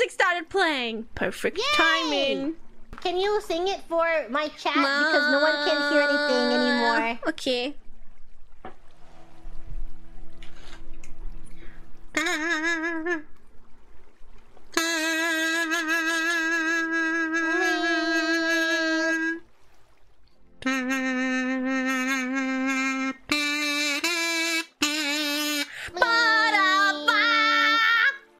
music started playing. Perfect timing. Can you sing it for my chat? Because no one can hear anything anymore. Okay.